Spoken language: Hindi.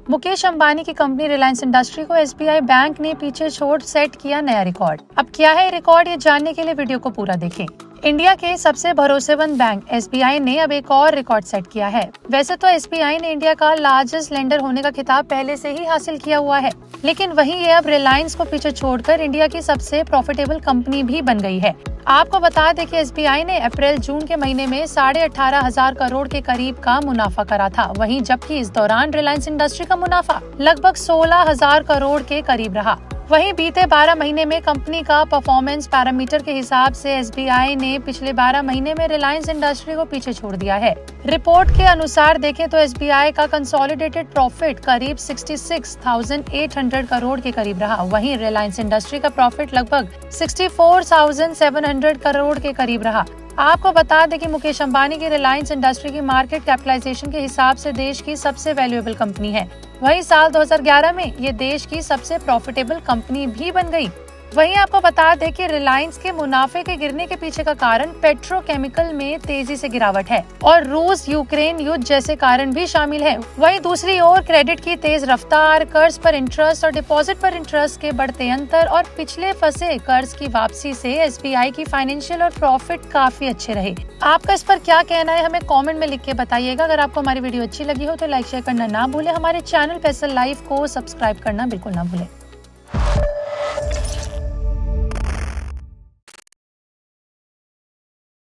मुकेश अंबानी की कंपनी रिलायंस इंडस्ट्री को एसबीआई बैंक ने पीछे छोड़ सेट किया नया रिकॉर्ड। अब क्या है रिकॉर्ड, ये जानने के लिए वीडियो को पूरा देखें। इंडिया के सबसे भरोसेमंद बैंक एसबीआई ने अब एक और रिकॉर्ड सेट किया है। वैसे तो एसबीआई ने इंडिया का लार्जेस्ट लेंडर होने का खिताब पहले से ही हासिल किया हुआ है, लेकिन वहीं ये अब रिलायंस को पीछे छोड़कर इंडिया की सबसे प्रॉफिटेबल कंपनी भी बन गई है। आपको बता दें कि एसबीआई ने अप्रैल जून के महीने में 18,500 करोड़ के करीब का मुनाफा करा था, वहीं जबकि इस दौरान रिलायंस इंडस्ट्री का मुनाफा लगभग 16,000 करोड़ के करीब रहा। वहीं बीते 12 महीने में कंपनी का परफॉर्मेंस पैरामीटर के हिसाब से एसबीआई ने पिछले 12 महीने में रिलायंस इंडस्ट्री को पीछे छोड़ दिया है। रिपोर्ट के अनुसार देखें तो एसबीआई का कंसोलिडेटेड प्रॉफिट करीब 66,800 करोड़ के करीब रहा। वहीं रिलायंस इंडस्ट्री का प्रॉफिट लगभग 64,700 करोड़ के करीब रहा। आपको बता दें कि मुकेश अंबानी की रिलायंस इंडस्ट्री की मार्केट कैपिटलाइजेशन के हिसाब से देश की सबसे वैल्यूएबल कंपनी है। वहीं साल 2011 में ये देश की सबसे प्रॉफिटेबल कंपनी भी बन गई। वहीं आपको बता दें कि रिलायंस के मुनाफे के गिरने के पीछे का कारण पेट्रोकेमिकल में तेजी से गिरावट है और रूस यूक्रेन युद्ध जैसे कारण भी शामिल है। वहीं दूसरी ओर क्रेडिट की तेज रफ्तार, कर्ज पर इंटरेस्ट और डिपॉजिट पर इंटरेस्ट के बढ़ते अंतर और पिछले फंसे कर्ज की वापसी से एसबीआई की फाइनेंशियल और प्रॉफिट काफी अच्छे रहे। आपका इस पर क्या कहना है, हमें कॉमेंट में लिख के बताइएगा। अगर आपको हमारी वीडियो अच्छी लगी हो तो लाइक शेयर करना ना भूले। हमारे चैनल फैसल लाइफ को सब्सक्राइब करना बिल्कुल ना भूले।